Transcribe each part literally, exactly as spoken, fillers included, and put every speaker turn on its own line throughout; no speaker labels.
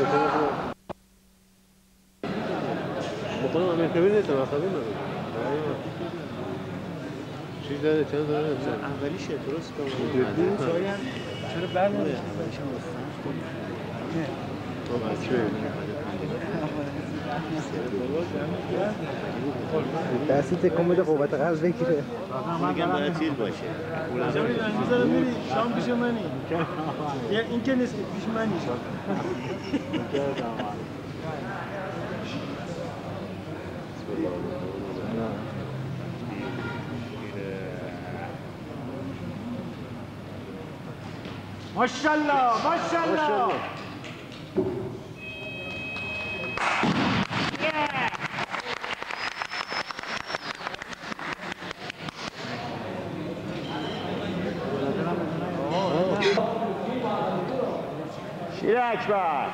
بخونم امریکایی نیستم عصبی ندارم چیز داره چند داره
اولیشه درست کنم
چرا برنامه اولیش هم بستن نه
تو بچه
دستی تکون بده قوت قلب بگیره
میگم باید چیز باشه
میذارم میری شام پیش منی این که نیست پیش منی ماشاءالله ماشاءالله
شیر اکبر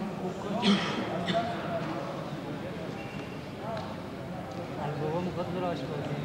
بابا میخواد بره آشپزی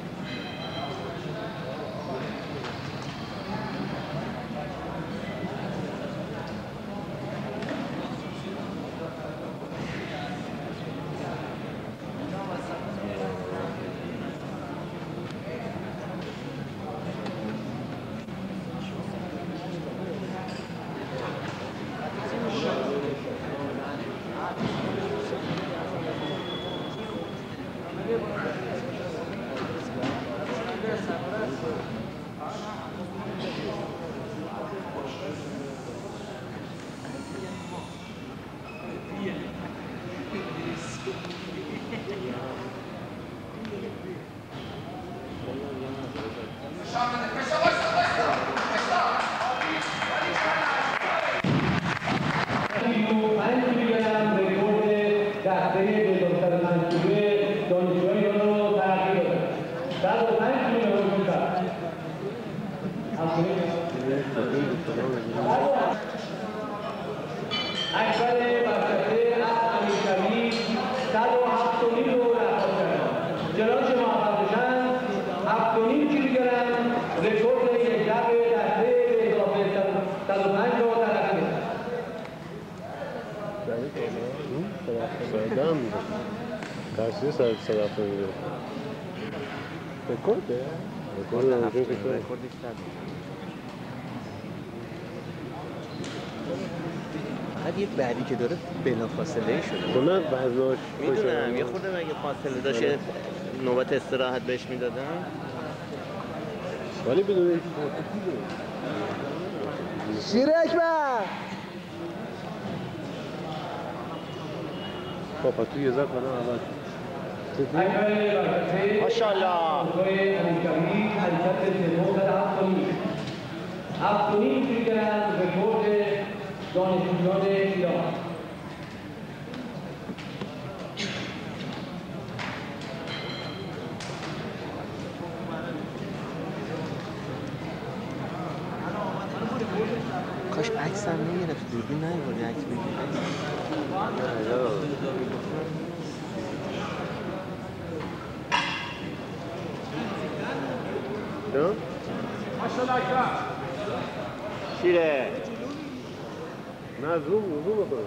تأثیر سر صرف میده رکورده؟ رکورد همچون که شد
رکوردش صد فقط یه بعدی که داره بلافاصله شده
نه بعضاش
میدونم یه خورده مگه فاصله داشت نوبت استراحت بهش میدادن
ولی بدون
شیر اکبر
پاپا توی زد بدن اول
ماشاءالله
هفتونی میگیرن رکورد دانشجویان ایران
کاش عکس هم نمیرفت دوربین نیوردی عکس بگیری
نه؟
ماشاءالله اکبر
شیره
نه زوم زوم بکنم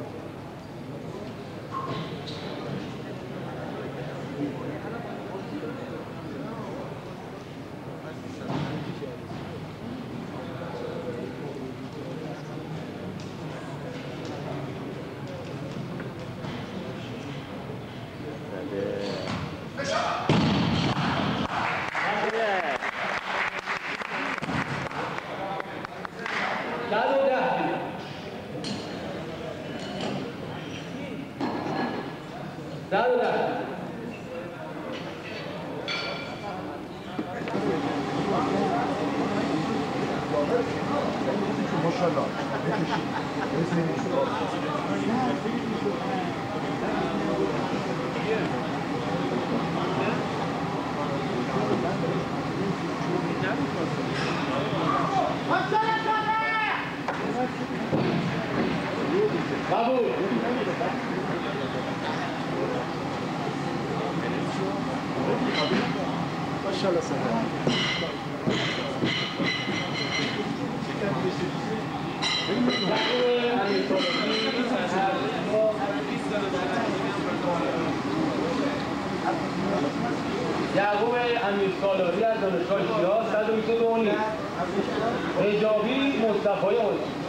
ماشاءالله یعقوب امیرسالاری از دانشگاه شیراز صد و بیست و دو و نیم. حجابی مصطفی حسین.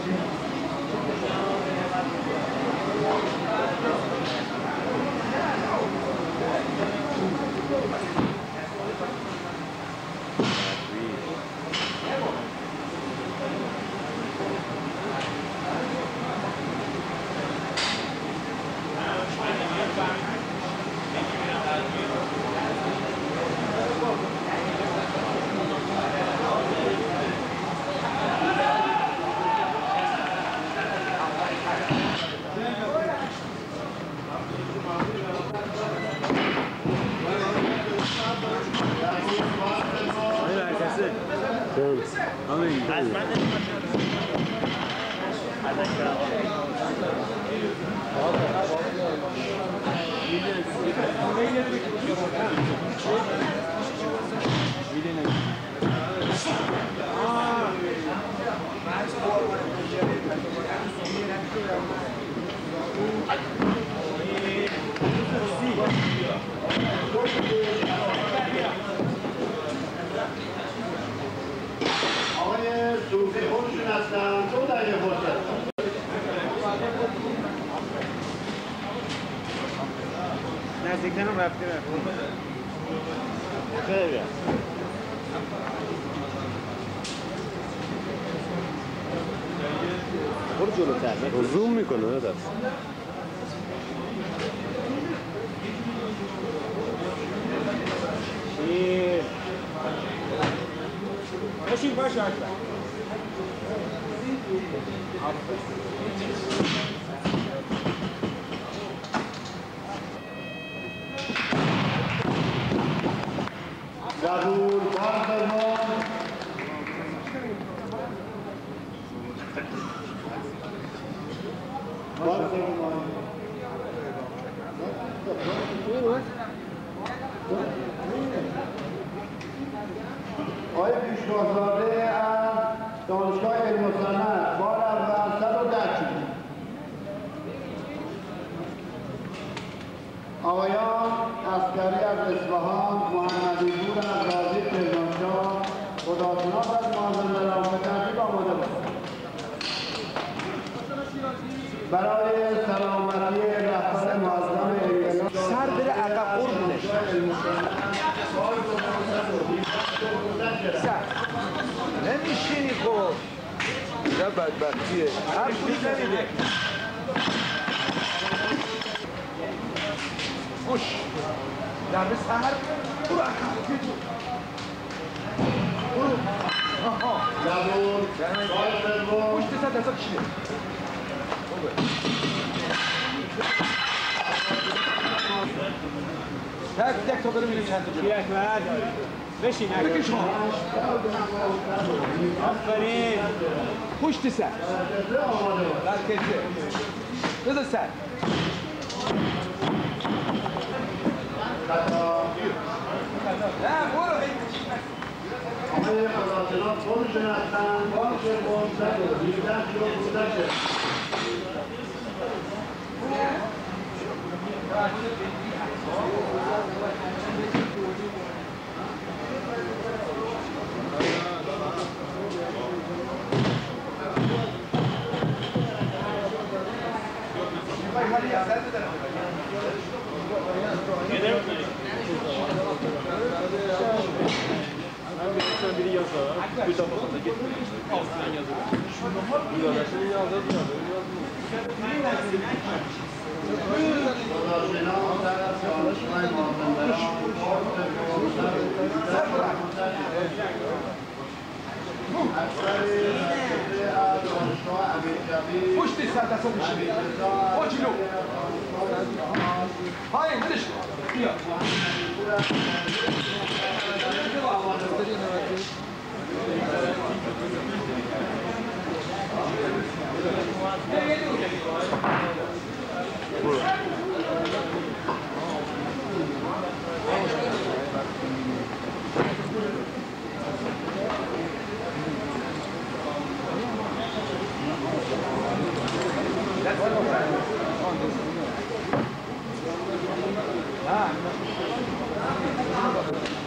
آقای صوفی خودشون هستن دو دقیقه فرصت.
نزدیکتر هم رفته رفته
خیلی برو جلوتر
زوم میکنه نه دست
شیر باشین باشه اکبر
زبور بار فرمان بار فرمان آقای پیشوازاده از دانشگاه علم و صنعت بار اول صد و ده کیلو. آقایان عسکری از اصفهان، محمدی پور از رازی کرمانشاه، خداشناس از مازندران به ترتیب آماده باشید. برای سلامتی رهبر معظم انقلاب
سر بره عقب قربونش سر نمیشینی خب چه بدبختیه هر پولی نمیده خوش لبه سهر برو عقب برو آها
زبور بار فرمان
پشت سر دستا کشیده تک تک تا برو میریم چند تا جلو
اکبر بشین اکبر
بکش ها
آفرین
پشت سر بر کشه بذار سر نه برو
آقای خداشناس خودشون هستن بار فرمان صد و هجده کیلو بودشه.
biri yazar. Bu tarafa da gitmiyor. Altından yazıyor. Bu da nasıl yazar?
خداشناس از دانشگاه مازندران بار فرمان صد و اکثر از دانشگاه امیرکبیر
پشت سر دستا کشیده با جلو پایین بدش بیا Ah.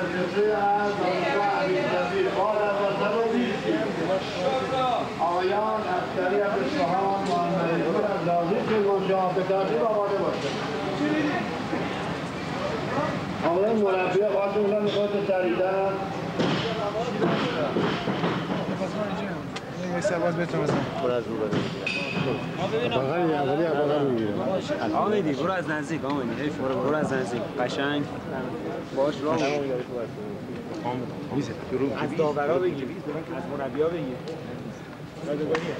برجسته از دانشگاه امیرنظیر بعد از وطن و بیستی آقایان عسکری از اصفهان محمدی‌پور از لازی کرمانشاه به ترتیب آماده باشد. آقایان مربی خواهدون میخواد سریعتر
یه سرباز بهتون بزن.
برو از رو بده.
بغلی اولی از بغل میگیره.
آمیدی برو از نزدیک آمیدی حیف برو برو از نزدیک قشنگ باش راه میزه از داورا بگیر از مربی‌ها بگیر یادگاریه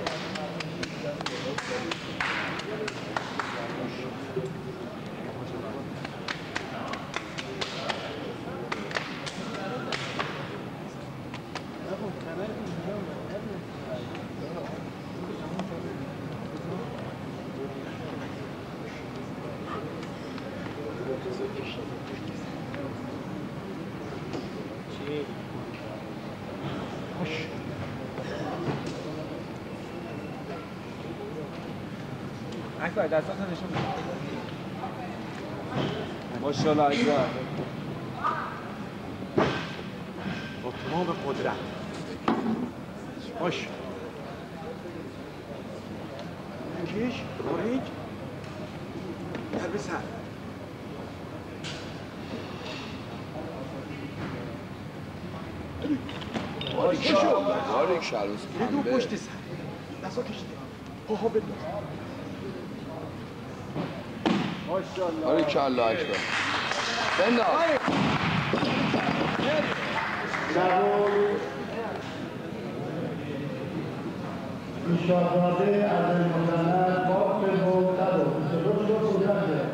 اکبر دستات نشون بده ماشاءالله اکبر با تمام قدرت باش کش خارج در به سر
باریک شلوس
یه دو پشت سر دستا کشیده پاها بنداز
باریک کلا اکبر بنداز
شاهزاده از المسند باق به بودتر و سرود رو بودنده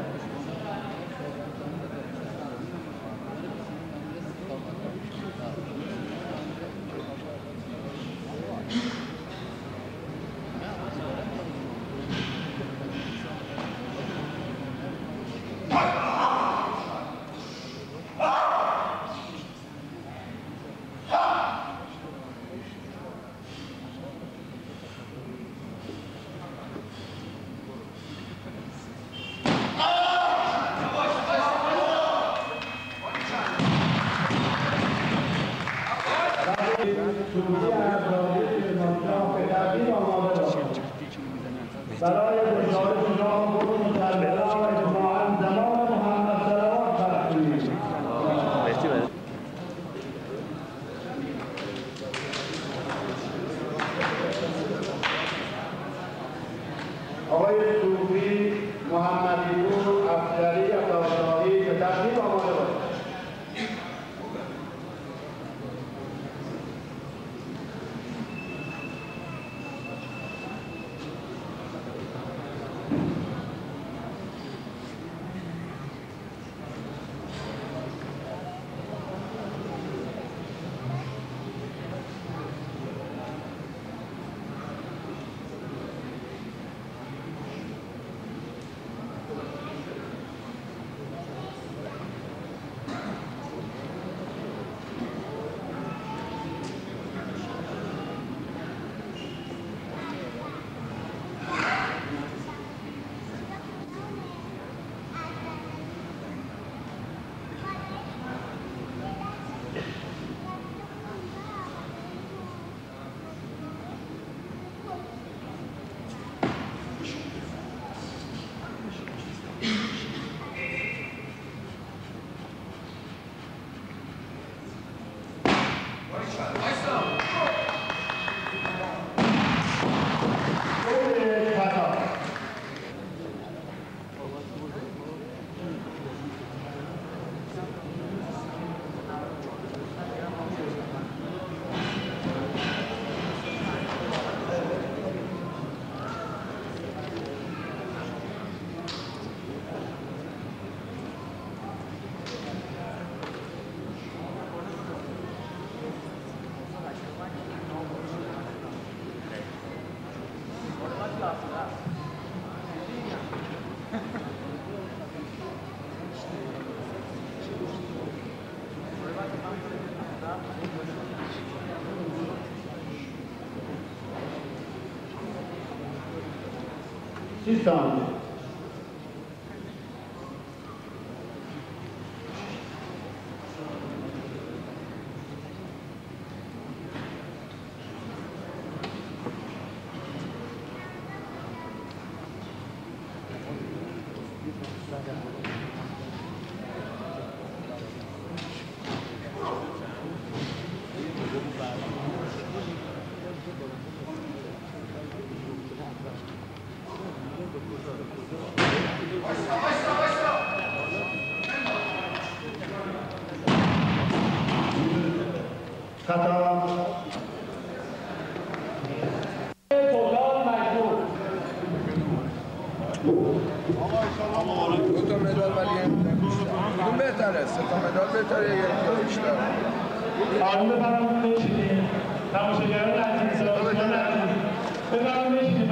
برای گزارش شاه برون کربلا اجماعاً زمان محمد صلوات فرستید.
مرسی برای
آقای صوفی محمدی‌پور افسری عطاشاهی به ترتیب آماده باشد. سی ثانیه. خطا.
دو تا مدال ولی کدوم بهتره؟ سه تا مدال بهتره یا یک تا بیشتر؟
آروم بفرمایید بشینید. تماشاگران عزیز، دوستان عزیز، بفرمایید بشینید.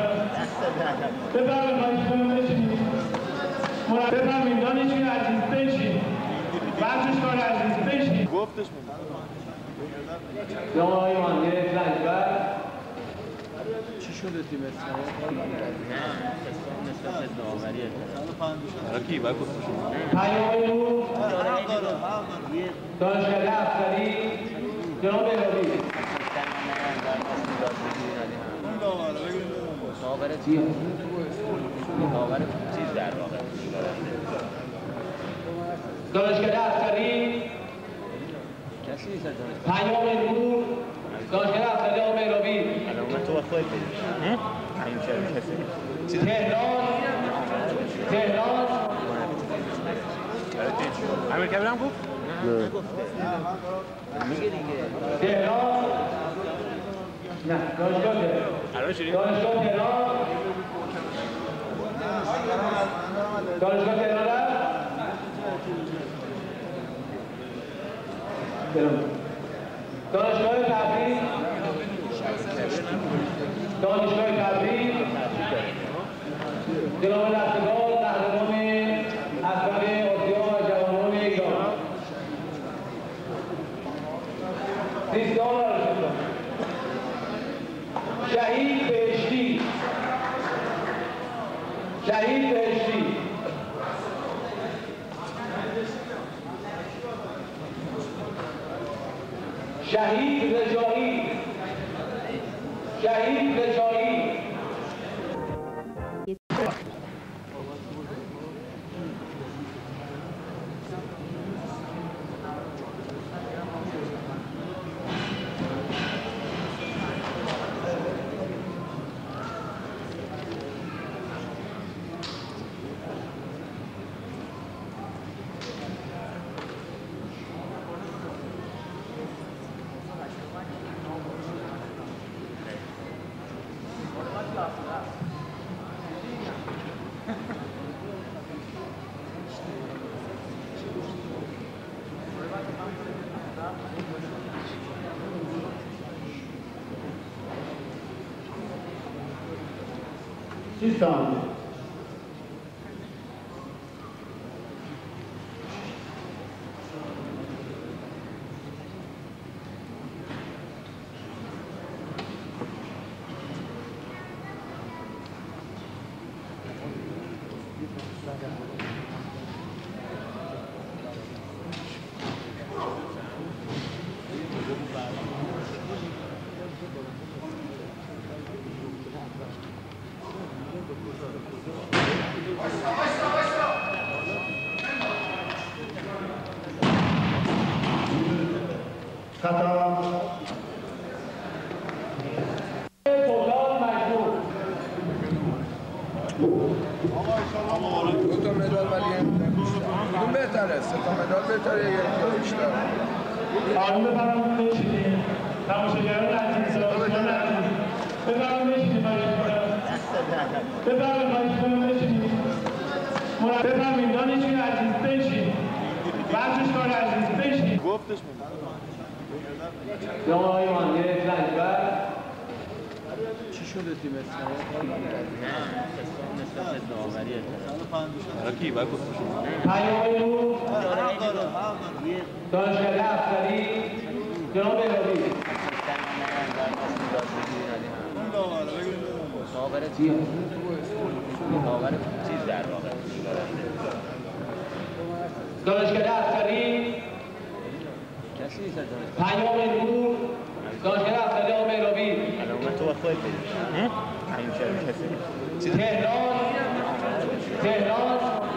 بفرمایید بشینید. بفرمایید دانشجوی عزیز بشینید. ورزشکار عزیز بشینید.
گفتش
جام آقای مهندس لنجبر
چی شده تیم اسلام؟
نه نسبت به داوری
برای کی؟ باید گفتش
پیام نور دانشگاه افسری جناب الهی
داور چی؟ داور چیز در واقع
دانشگاه افسری
کسی نیست از
پیام نور دانشگاه افسری آقای مهرابی
الان من تو با خودت بریم همین چرا کسی
تهران تهران
امیر کبیر هم گفت؟
میگه دیگه
تهران نه دانشگاه تهران
الان شیرین
دانشگاه تهران دانشگاه تهران تهران دانشگاه تبریز دانشگاه تبریز جناب لفتگاه قهرمان اسبق آسیا و جوانان ایران دوستان و رفیقان شهید بهشتی شهید بهشتی شهید رجایی شهید رجایی
سیستان خطا.
دو تا مدال ولی کدوم بهتره؟ سه تا مدال بهتره یا یک تا بیشتر؟
آروم بفرمایید بشینید. تماشاگران عزیز، دوستان عزیز، بفرمایید بشینید. بفرمایید بشینید. بفرمایید دانشجوی عزیز بشینید. ورزشکار عزیز بشینید.
گفتش
جام آقای مهندس لنجبر
چی شده تیم اسلام؟
نه نسبت به داوری
برای کی؟ باید گفتش
پیام نور دانشگاه افسری جناب الهی
داور چی؟ داور چیز در واقع
دانشگاه افسری
کسی نیست از
پیام نور دانشگاه افسری آقای مهرابی
الان من تو با خودت بریم همین چرا کسی
تهران تهران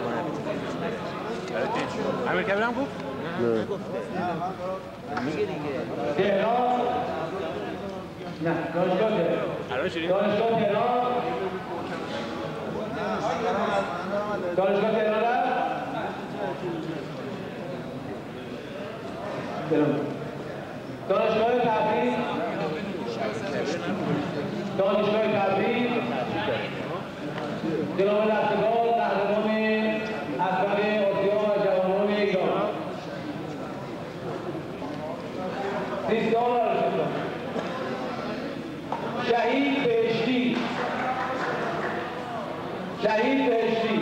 امیر کبیر هم گفت؟
میگه دیگه
تهران نه دانشگاه تهران
الان شیرین
دانشگاه تهران دانشگاه تهران تهران دانشگاه تبریز دانشگاه تبریز جناب لفتگاه قهرمان اسبق آسیا و جوانان ایران بسیار عرض شهید بهشتی شهید بهشتی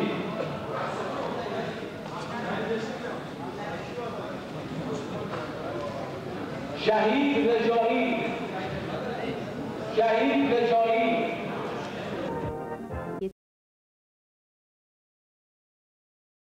شهید رجایی شهید رجایی